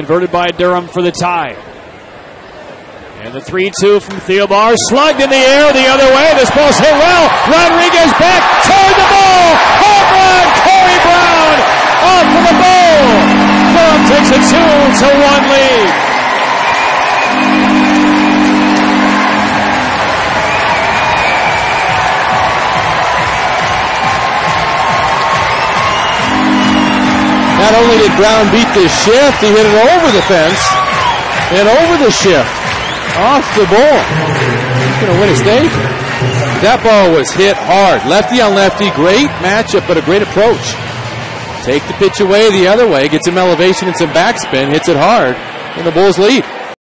converted by Durham for the tie. And the 3-2 from Theobar, slugged in the air the other way. This ball's hit well. Rodriguez back toward the ball. Home run, Corey Brown off of the ball. Durham takes a 2-1 lead. Not only did Brown beat the shift, he hit it over the fence and over the shift. Off the ball. He's going to win a stake. That ball was hit hard. Lefty on lefty. Great matchup, but a great approach. Take the pitch away the other way. Gets some elevation and some backspin. Hits it hard. And the Bulls lead.